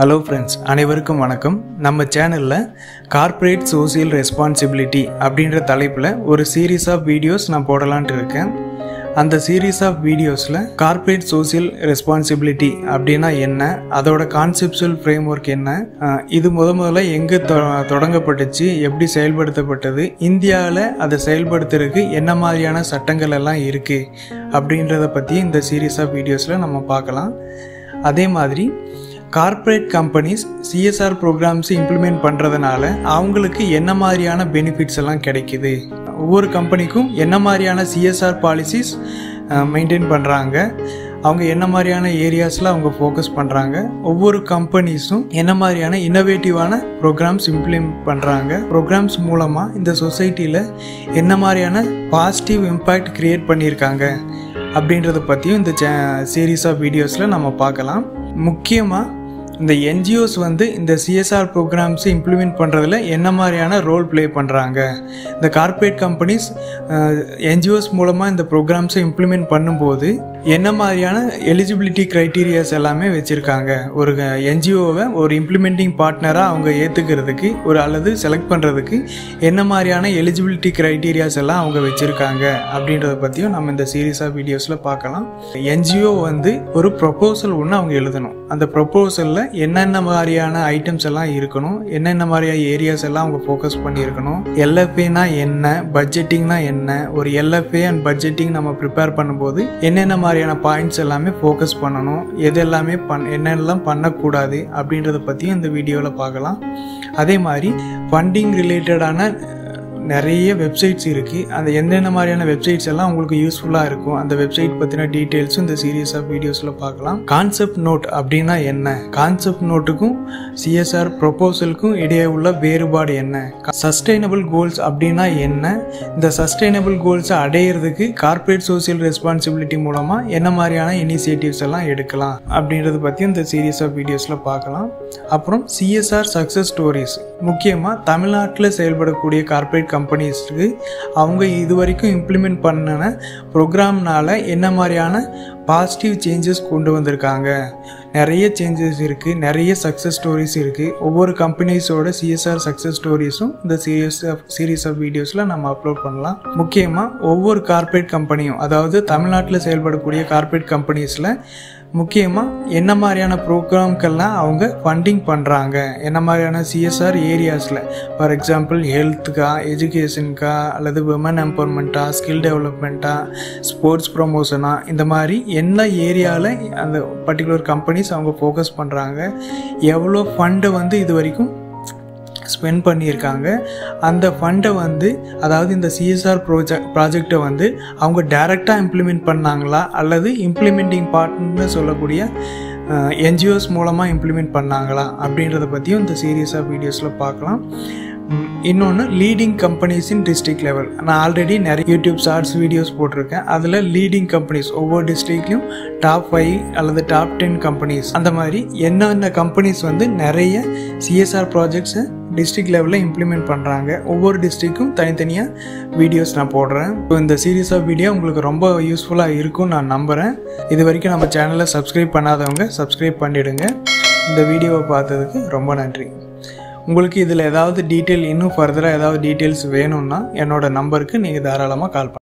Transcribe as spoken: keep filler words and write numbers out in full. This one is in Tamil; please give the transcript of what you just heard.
Hello friends, அனைவருக்கும் வணக்கம். நம்ம சேனல்ல கார்ப்பரேட் சோஷியல் ரெஸ்பான்சிபிலிட்டி அப்படிங்கற தலைப்புல ஒரு சீரிஸ் ஆஃப் வீடியோஸ் நான் போடலாம்னு இருக்கேன். அந்த சீரிஸ் ஆஃப் வீடியோஸ்ல கார்ப்பரேட் சோஷியல் ரெஸ்பான்சிபிலிட்டி அப்படினா என்ன, அதோட கான்செப்சுவல் ஃப்ரேம்வொர்க் என்ன, இது முத முதல்ல எங்க தொடங்கப்பட்டுச்சு, எப்படி செயல்படுத்தப்பட்டது, இந்தியாவில் அதை செயல்படுத்துறதுக்கு என்ன மாதிரியான சட்டங்கள் எல்லாம் இருக்கு அப்படின்றத பத்தி இந்த சீரிஸ் ஆஃப் வீடியோஸ்ல நம்ம பார்க்கலாம். அதே மாதிரி corporate companies CSR programs implement பண்ணுறதுனால அவங்களுக்கு என்ன மாதிரியான பெனிஃபிட்ஸ் எல்லாம் கிடைக்குது, ஒவ்வொரு கம்பெனிக்கும் என்ன மாதிரியான சிஎஸ்ஆர் பாலிசிஸ் மெயின்டைன் பண்ணுறாங்க, அவங்க என்ன மாதிரியான ஏரியாஸில் அவங்க ஃபோக்கஸ் பண்ணுறாங்க, ஒவ்வொரு கம்பெனிஸும் என்ன மாதிரியான இன்னோவேட்டிவான ப்ரோக்ராம்ஸ் இம்ப்ளிமெண்ட் பண்ணுறாங்க, ப்ரோக்ராம்ஸ் மூலமாக இந்த சொசைட்டியில் என்ன மாதிரியான பாசிட்டிவ் இம்பேக்ட் க்ரியேட் பண்ணியிருக்காங்க அப்படின்றத பற்றியும் இந்த சே சீரீஸ் ஆஃப் வீடியோஸில் நம்ம பார்க்கலாம். முக்கியமாக இந்த என்ஜிஓஸ் வந்து இந்த சிஎஸ்ஆர் ப்ரோக்ராம்ஸ் இம்ப்ளிமெண்ட் பண்ணுறதுல என்ன மாதிரியான ரோல் ப்ளே பண்ணுறாங்க, இந்த கார்ப்பரேட் கம்பெனிஸ் என்ஜிஓஸ் மூலமாக இந்த ப்ரோக்ராம்ஸை இம்ப்ளிமெண்ட் பண்ணும்போது என்ன மாதிரியான எலிஜிபிலிட்டி க்ரைட்டீரியாஸ் எல்லாமே வச்சுருக்காங்க, ஒரு என்ஜிஓவை ஒரு இம்ப்ளிமெண்டிங் பார்ட்னராக அவங்க ஏற்றுக்கிறதுக்கு ஒரு அல்லது செலக்ட் பண்ணுறதுக்கு என்ன மாதிரியான எலிஜிபிலிட்டி க்ரைட்டீரியாஸ் எல்லாம் அவங்க வச்சுருக்காங்க அப்படின்றத பற்றியும் நம்ம இந்த சீரீஸ் ஆஃப் வீடியோஸில் பார்க்கலாம். என்ஜிஓ வந்து ஒரு ப்ரொப்போசல் ஒன்று அவங்க எழுதணும். அந்த ப்ரொப்போசலில் என்னென்ன மாதிரியான ஐட்டம்ஸ் எல்லாம் இருக்கணும், என்னென்ன மாதிரியான ஏரியாஸ் எல்லாம் அவங்க ஃபோக்கஸ் பண்ணியிருக்கணும், எல்எஃப்ஏனா என்ன, பட்ஜெட்டிங்னா என்ன, ஒரு எல்எஃப்ஏ அண்ட் பட்ஜெட்டிங் நம்ம ப்ரிப்பேர் பண்ணும்போது என்னென்ன மாதிரியான பாயிண்ட்ஸ் எல்லாமே ஃபோக்கஸ் பண்ணணும், எது எல்லாமே பண் என்னெல்லாம் பண்ணக்கூடாது அப்படின்றத பற்றியும் இந்த வீடியோவில் பார்க்கலாம். அதே மாதிரி ஃபண்டிங் ரிலேட்டடான நிறைய வெப்சைட்ஸ் இருக்குது. அந்த என்னென்ன மாதிரியான வெப்சைட்ஸ் எல்லாம் உங்களுக்கு யூஸ்ஃபுல்லாக இருக்கும், அந்த வெப்சைட் பற்றின டீட்டெயில்ஸும் இந்த சீரீஸ் ஆஃப் வீடியோஸில் பார்க்கலாம். கான்செப்ட் நோட் அப்படின்னா என்ன, கான்செப்ட் நோட்டுக்கும் சிஎஸ்ஆர் ப்ரொபோசலுக்கும் இடையே உள்ள வேறுபாடு என்ன, சஸ்டைனபிள் கோல்ஸ் அப்படின்னா என்ன, இந்த சஸ்டைனபிள் கோல்ஸை அடையிறதுக்கு கார்ப்பரேட் சோஷியல் ரெஸ்பான்சிபிலிட்டி மூலமாக என்ன மாதிரியான இனிஷியேட்டிவ்ஸ் எல்லாம் எடுக்கலாம் அப்படின்றத பற்றி இந்த சீரீஸ் ஆஃப் வீடியோஸில் பார்க்கலாம். அப்புறம் சிஎஸ்ஆர் சக்ஸஸ் ஸ்டோரிஸ், முக்கியமாக தமிழ்நாட்டில் செயல்படக்கூடிய கார்ப்பரேட் கம்பெனிஸ்க்கு அவங்க இது வரைக்கும் இம்ப்ளிமெண்ட் பண்ணின ப்ரோக்ராம்னால என்ன மாதிரியான பாசிட்டிவ் சேஞ்சஸ் கொண்டு வந்திருக்காங்க, நிறைய சேஞ்சஸ் இருக்குது, நிறைய சக்ஸஸ் ஸ்டோரிஸ் இருக்குது. ஒவ்வொரு கம்பெனிஸோட சிஎஸ்ஆர் சக்ஸஸ் ஸ்டோரிஸும் இந்த சீரியஸ் ஆஃப் சீரீஸ் ஆஃப் வீடியோஸில் நம்ம அப்லோட் பண்ணலாம். முக்கியமாக ஒவ்வொரு கார்ப்பரேட் கம்பெனியும், அதாவது தமிழ்நாட்டில் செயல்படக்கூடிய கார்ப்பரேட் கம்பெனிஸில் முக்கியமாக என்ன மாதிரியான ப்ரோக்ராம்கெல்லாம் அவங்க ஃபண்டிங் பண்ணுறாங்க, என்ன மாதிரியான சிஎஸ்ஆர் ஏரியாஸில், ஃபார் எக்ஸாம்பிள் ஹெல்த்துக்கா, எஜுகேஷனுக்கா, அல்லது விமன் எம்பவர்மெண்ட்டா, ஸ்கில் டெவலப்மெண்ட்டா, ஸ்போர்ட்ஸ் ப்ரொமோஷனா, இந்த மாதிரி என்ன ஏரியாவில் அந்த பர்டிகுலர் கம்பெனிஸ் அவங்க ஃபோக்கஸ் பண்ணுறாங்க, எவ்வளோ ஃபண்டை வந்து இது வரைக்கும் ஸ்பெண்ட் பண்ணியிருக்காங்க, அந்த ஃபண்டை வந்து அதாவது இந்த சிஎஸ்ஆர் ப்ரோஜெக்ட் ப்ராஜெக்டை வந்து அவங்க டைரெக்டாக இம்ப்ளிமெண்ட் பண்ணாங்களா அல்லது இம்ப்ளிமெண்டிங் பார்ட்னர்னு சொல்லக்கூடிய என்ஜிஓஸ் மூலமாக இம்ப்ளிமெண்ட் பண்ணாங்களா அப்படின்றத பற்றியும் இந்த சீரீஸ் ஆஃப் வீடியோஸில் பார்க்கலாம். இன்னொன்று leading companies in district level, நான் ஆல்ரெடி நிறைய யூடியூப் ஷார்ட்ஸ் வீடியோஸ் போட்டிருக்கேன். அதில் லீடிங் கம்பெனிஸ் ஒவ்வொரு டிஸ்ட்ரிக்ட்லையும் டாப் ஃபைவ் அல்லது டாப் டென் கம்பெனிஸ், அந்த மாதிரி என்னென்ன கம்பெனிஸ் வந்து நிறைய சிஎஸ்ஆர் ப்ராஜெக்ட்ஸை டிஸ்ட்ரிக்ட் லெவலில் இம்ப்ளிமெண்ட் பண்ணுறாங்க, ஒவ்வொரு டிஸ்ட்ரிக்டும் தனித்தனியாக வீடியோஸ் நான் போடுறேன். ஸோ இந்த சீரீஸ் ஆஃப் வீடியோ உங்களுக்கு ரொம்ப யூஸ்ஃபுல்லாக இருக்கும்னு நான் நம்புகிறேன். இது வரைக்கும் நம்ம சேனலை சப்ஸ்கிரைப் பண்ணாதவங்க சப்ஸ்கிரைப் பண்ணிவிடுங்க. இந்த வீடியோவை பார்த்ததுக்கு ரொம்ப நன்றி. உங்களுக்கு இதில் ஏதாவது டீட்டெயில் இன்னும் ஃபர்தராக ஏதாவது டீட்டெயில்ஸ் வேணும்னா என்னோட நம்பருக்கு நீங்கள் தாராளமாக கால் பண்ணுங்கள்.